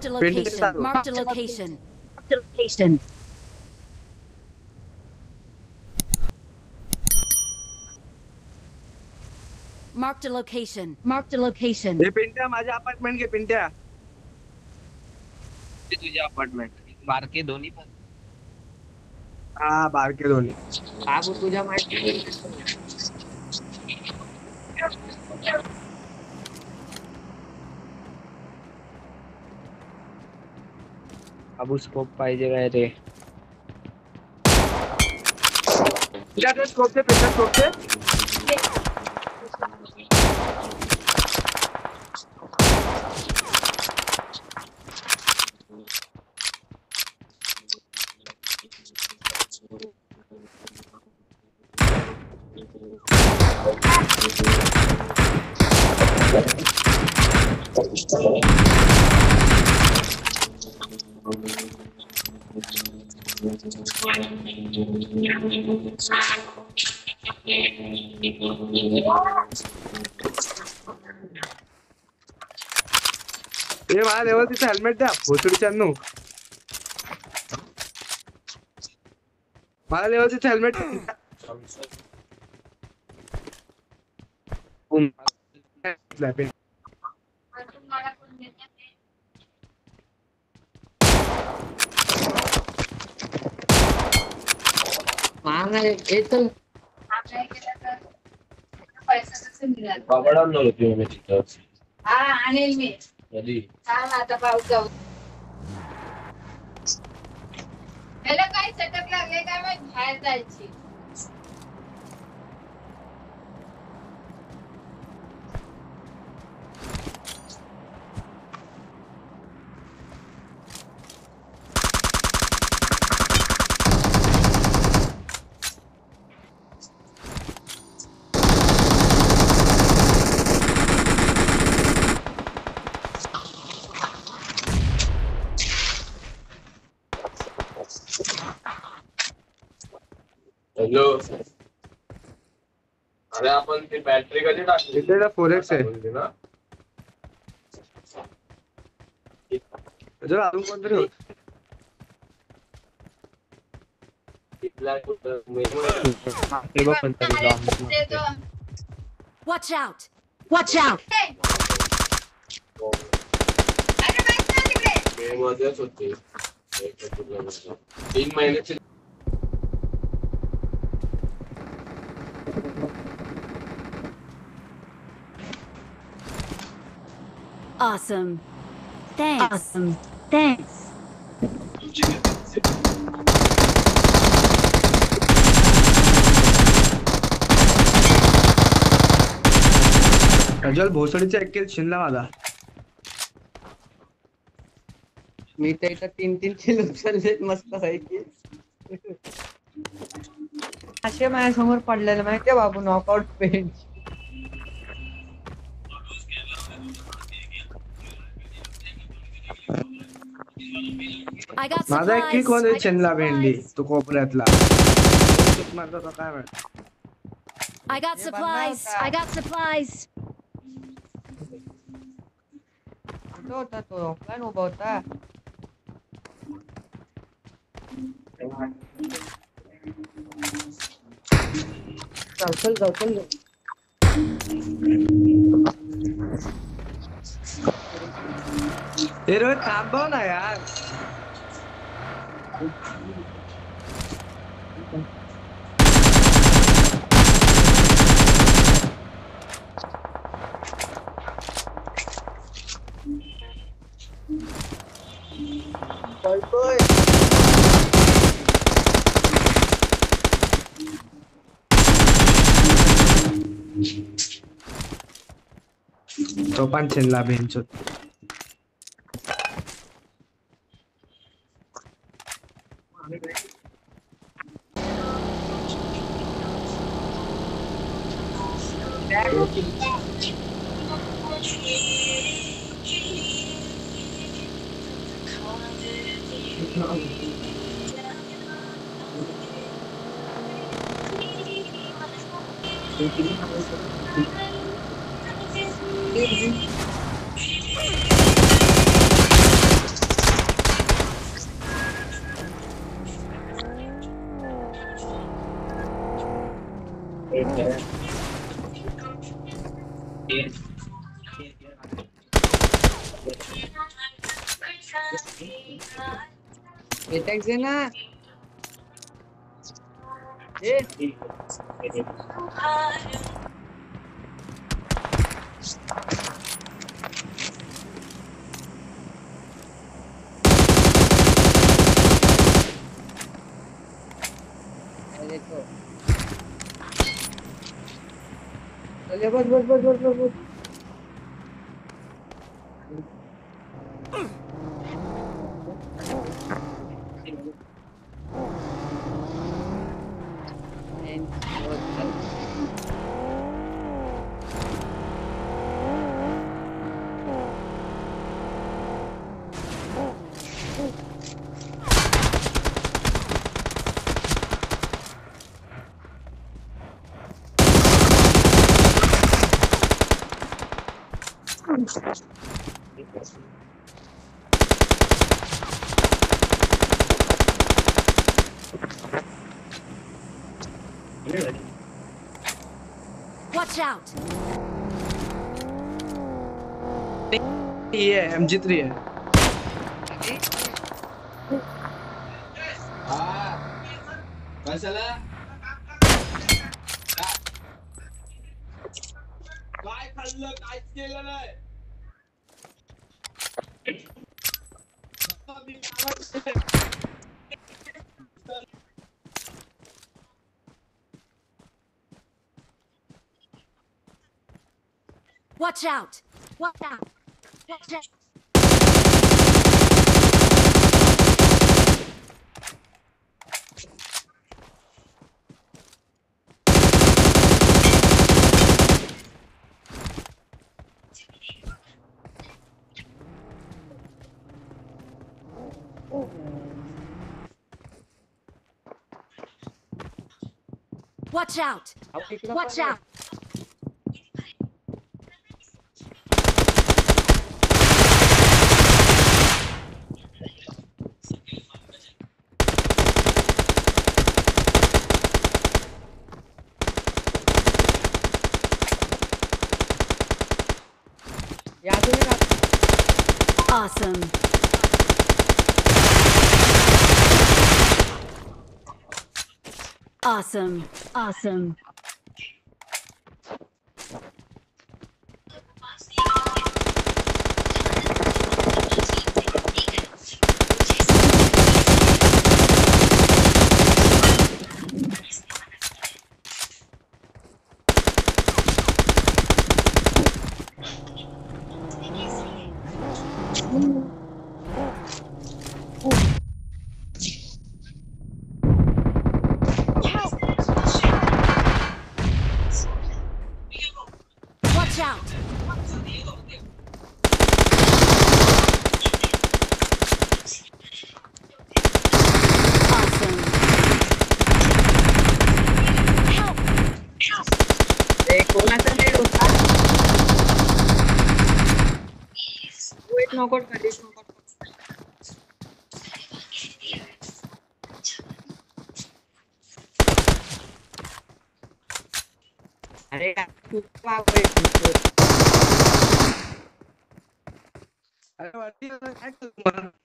Marked a location. Marked a location. Marked a location. Marked a location. Marked a location. हे पिंट्या माझ्या apartment के पिंट्या ते तुझ्या apartment बारके दोन्ही पण हा बारके दोन्ही बाबू तुझ्या माहिती बाबू स्कोप पाहिजे काय रे तुझ्याकडे स्कोप से पिंट्या स्कोप से ये मला लेवल तिथे हेल्मेट द्या भोसडीच्यांनो मला लेवल तिथे हेल्मेट आणेल मी आता पाऊस जाऊ याला काय सेटअप लागले काय माहित बाहेर जायची हॅलो अरे आपण ती बॅटरी कधी टाकली इथे 4x आहे ना जर अजून कोणतरी होत Watch out! Watch out! अरे बाईक ना तिकडे मे मध्येच होती 3 महिन्याची Awesome. Thanks. Awesome. Thanks. अजल भोसडीचा एक किल शिनला मला मी तर इथं 3-3 किलो चाललेत मस्त आहे की असे माझ्या समोर पडलेलं माहितीये बाबू नॉकआउट पेंच I got माझा एक supplies. किल कोण I आहे got शिनला भेंडी supplies. तो कोपऱ्यातला मारतो तो काय माहित I got supplies. I got supplies. कुठं होता तो ऑफलाईन उभा होता चल ए रोहित थांबव ना यार तो पण छिनला बेंच एटैक्स है ना ये देखो चलिए बस बस बस बस बस Watch out! ये MG3 है। कशाला काय खाल्लं काय केलं नाही Watch out! Watch out! Watch out! Watch out! Watch out! Awesome. Awesome. Awesome. Watch out! Awesome. Help! कोणाचा नेट होता वेट नॉकआउट कर अरे तू अरे वाटी काय